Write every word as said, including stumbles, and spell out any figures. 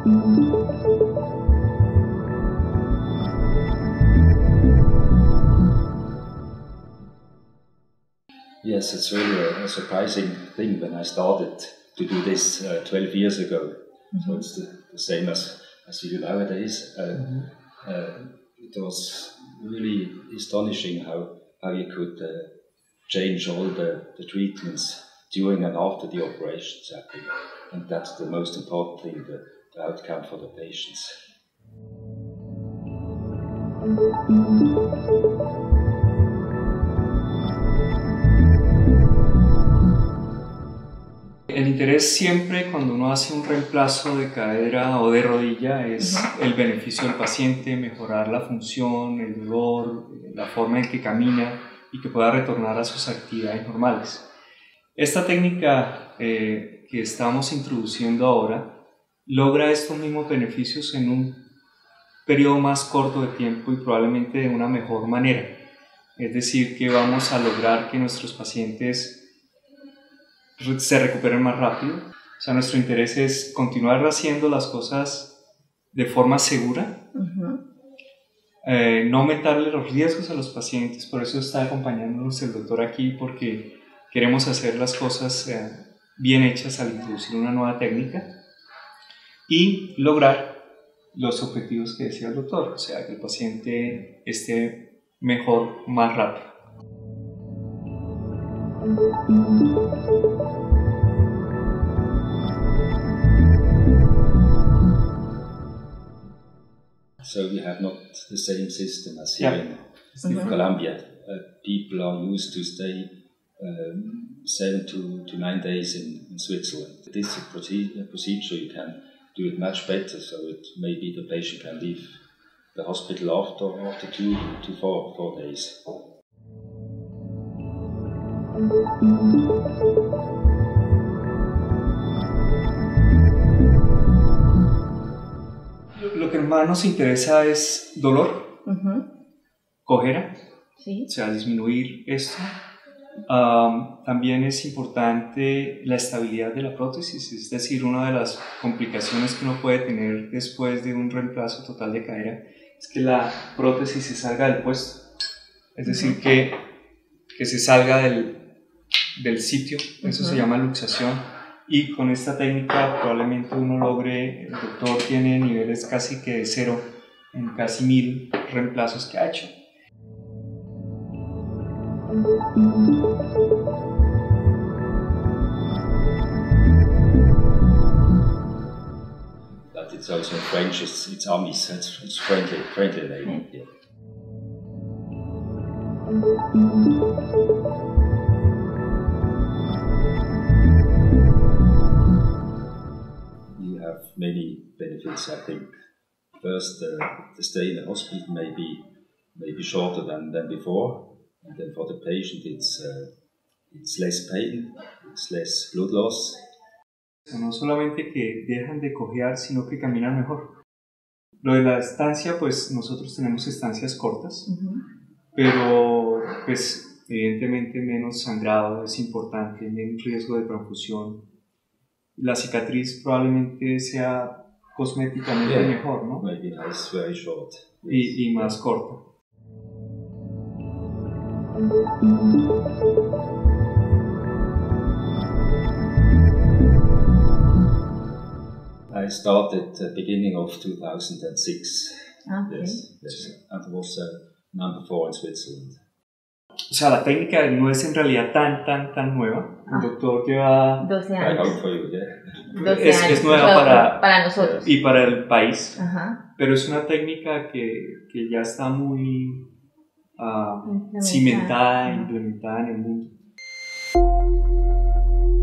Yes, it's really a, a surprising thing when I started to do this uh, twelve years ago. Mm-hmm. So it's the, the same as, as you do nowadays. Uh, mm-hmm. uh, it was really astonishing how, how you could uh, change all the, the treatments during and after the operations, I think. And that's the most important thing, the, the outcome for the patients. El interés siempre cuando uno hace un reemplazo de cadera o de rodilla es uh-huh. el beneficio del paciente, mejorar la función, el dolor, la forma en que camina y que pueda retornar a sus actividades normales. Esta técnica eh, que estamos introduciendo ahora logra estos mismos beneficios en un periodo más corto de tiempo y probablemente de una mejor manera. Es decir, que vamos a lograr que nuestros pacientes se recuperen más rápido. O sea, nuestro interés es continuar haciendo las cosas de forma segura, uh-huh. eh, no aumentarle los riesgos a los pacientes. Por eso está acompañándonos el doctor aquí, porque queremos hacer las cosas eh, bien hechas al introducir una nueva técnica y lograr los objetivos que decía el doctor, o sea, que el paciente esté mejor más rápido. So we have not the same system as here yeah. in, in mm-hmm. Colombia. Uh, people are used to stay um, seven to, to nine days in, in Switzerland. This is a procedure, a procedure you can do it much better, so it maybe the patient can leave the hospital after after two to four four days. Lo que más nos interesa es dolor, uh-huh. cojera, sí. o sea, disminuir esto. Um, también es importante la estabilidad de la prótesis, es decir, una de las complicaciones que uno puede tener después de un reemplazo total de cadera es que la prótesis se salga del puesto, es decir, uh-huh. que, que se salga del, del sitio, eso uh-huh. se llama luxación. Y con esta técnica probablemente uno logre, el doctor tiene niveles casi que de cero en casi mil reemplazos que ha hecho. But it's also in French, it's, it's Amis, it's, it's friendly, friendly name. Yeah. Many benefits, I think. First, uh, the stay in the hospital may be, may be shorter than, than before, and then for the patient it's, uh, it's less pain, it's less blood loss. No solamente que dejan de cojear, sino que caminan mejor. Lo de la estancia, pues nosotros tenemos estancias cortas, uh-huh. pero pues evidentemente menos sangrado es importante, menos riesgo de transfusión. La cicatriz probablemente sea cosméticamente yeah. mejor, ¿no? Maybe it's very short. Y, y más corta. I started at the beginning of two thousand six. Okay. Yes, yes. And was uh, number four in Switzerland. O sea, la técnica no es en realidad tan, tan, tan nueva. El doctor lleva doce años. You, yeah. doce es, años. es nueva para, para nosotros y para el país. Ajá. Pero es una técnica que, que ya está muy uh, cimentada, implementada en el mundo.